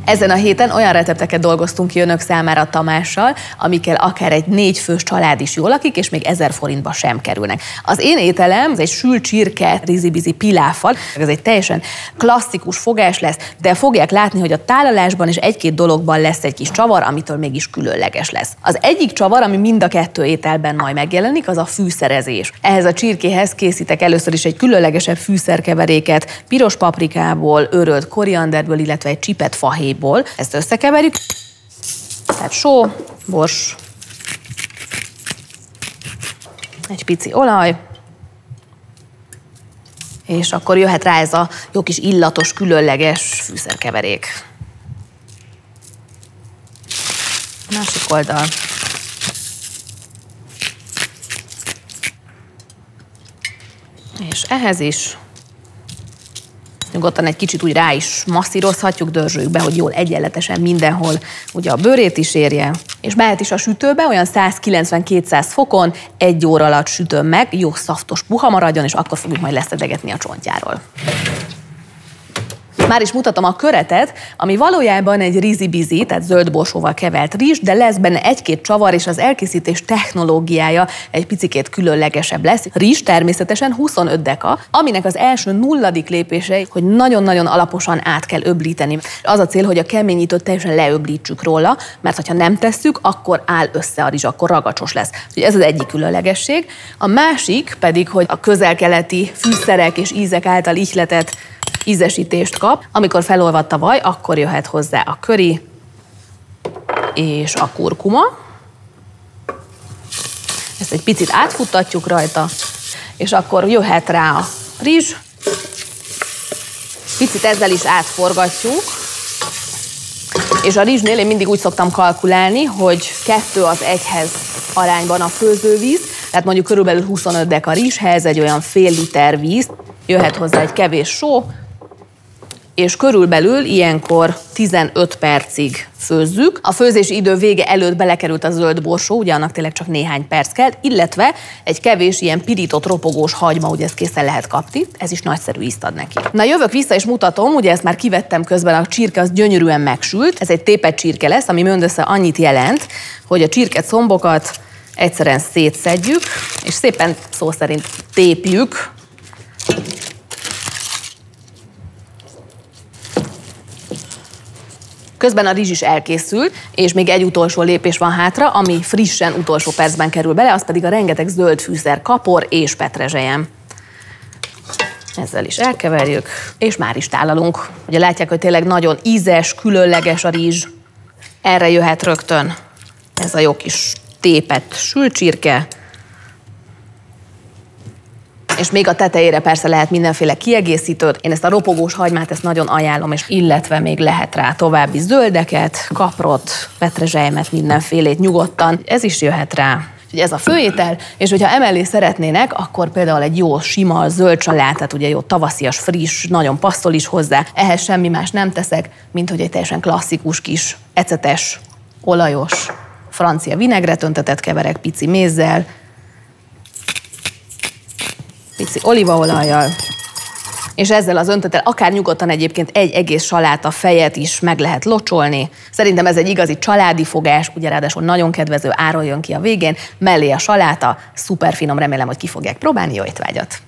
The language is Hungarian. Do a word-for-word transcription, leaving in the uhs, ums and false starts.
Ezen a héten olyan recepteket dolgoztunk ki önök számára Tamással, amikkel akár egy négyfős család is jól lakik, és még ezer forintba sem kerülnek. Az én ételem ez egy sült csirke rizibizi piláffal. Ez egy teljesen klasszikus fogás lesz, de fogják látni, hogy a tálalásban és egy-két dologban lesz egy kis csavar, amitől mégis különleges lesz. Az egyik csavar, ami mind a kettő ételben majd megjelenik, az a fűszerezés. Ehhez a csirkéhez készítek először is egy különlegesebb fűszerkeveréket, piros paprikából, őrölt korianderből, illetve egy csipet fahéjból. Ezt összekeverjük. Tehát só, bors, egy pici olaj, és akkor jöhet rá ez a jó kis illatos, különleges fűszerkeverék. Másik oldal. És ehhez is nyugodtan egy kicsit úgy rá is masszírozhatjuk, dörzsöljük be, hogy jól egyenletesen mindenhol ugye a bőrét is érje. És mehet is a sütőbe, olyan száz kilencven-kétszáz fokon, egy óra alatt sütöm meg, jó szaftos puha maradjon, és akkor fogjuk majd leszedegetni a csontjáról. Már is mutatom a köretet, ami valójában egy rizibizi, tehát zöld borsóval kevert rizs, de lesz benne egy-két csavar, és az elkészítés technológiája egy picikét különlegesebb lesz. Rizs természetesen huszonöt deka, aminek az első nulladik lépése, hogy nagyon-nagyon alaposan át kell öblíteni. Az a cél, hogy a keményítőt teljesen leöblítsük róla, mert ha nem tesszük, akkor áll össze a rizs, akkor ragacsos lesz. Úgyhogy ez az egyik különlegesség. A másik pedig, hogy a közel-keleti fűszerek és ízek által ihletett ízesítést kap. Amikor felolvadt a vaj, akkor jöhet hozzá a köri és a kurkuma. Ezt egy picit átfuttatjuk rajta, és akkor jöhet rá a rizs. Picit ezzel is átforgatjuk. És a rizsnél én mindig úgy szoktam kalkulálni, hogy kettő az egyhez arányban a főzővíz, tehát mondjuk körülbelül huszonöt deka rizshez egy olyan fél liter víz, jöhet hozzá egy kevés só, és körülbelül ilyenkor tizenöt percig főzzük. A főzési idő vége előtt belekerült a zöld borsó, ugye annak tényleg csak néhány perc kell, illetve egy kevés ilyen pirított ropogós hagyma, ugye ezt készen lehet kapni, ez is nagyszerű ízt ad neki. Na jövök vissza és mutatom, ugye ezt már kivettem közben, a csirke az gyönyörűen megsült, ez egy tépett csirke lesz, ami mindössze annyit jelent, hogy a csirkecombokat egyszerűen szétszedjük, és szépen szó szerint tépjük. Közben a rizs is elkészül, és még egy utolsó lépés van hátra, ami frissen utolsó percben kerül bele, az pedig a rengeteg zöld fűszer, kapor és petrezselyem. Ezzel is elkeverjük, és már is tálalunk. Ugye látják, hogy tényleg nagyon ízes, különleges a rizs. Erre jöhet rögtön ez a jó kis tépett sült csirke. És még a tetejére persze lehet mindenféle kiegészítőt. Én ezt a ropogós hagymát ezt nagyon ajánlom, és illetve még lehet rá további zöldeket, kaprot, petrezselymet, mindenfélét nyugodtan. Ez is jöhet rá. Úgyhogy ez a főétel, és hogyha emellé szeretnének, akkor például egy jó sima zöld salátát, ugye jó tavaszias, friss, nagyon passzol is hozzá. Ehhez semmi más nem teszek, mint hogy egy teljesen klasszikus kis ecetes, olajos, francia vinegret öntetet keverek pici mézzel, pici olívaolajjal, és ezzel az öntettel akár nyugodtan egyébként egy egész saláta fejet is meg lehet locsolni. Szerintem ez egy igazi családi fogás, ugye ráadásul nagyon kedvező áron jön ki a végén, mellé a saláta, szuper finom, remélem, hogy ki fogják próbálni, jó étvágyat!